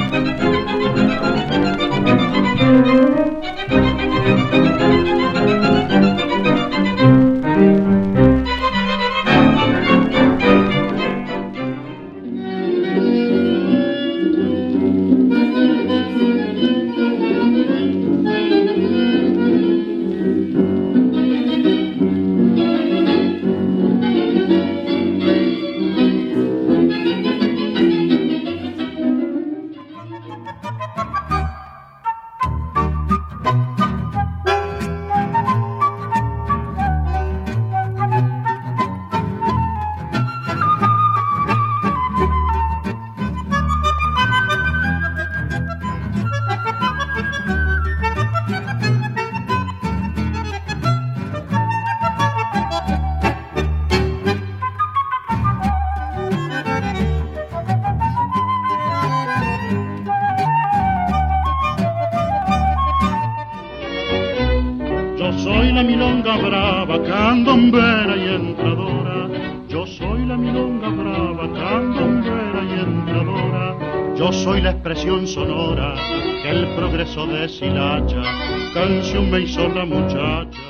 soy la milonga brava, candombera y entradora. Yo soy la milonga brava, candombera y entradora. Yo soy la expresión sonora que el progreso deshilacha. Canción me hizo la muchacha.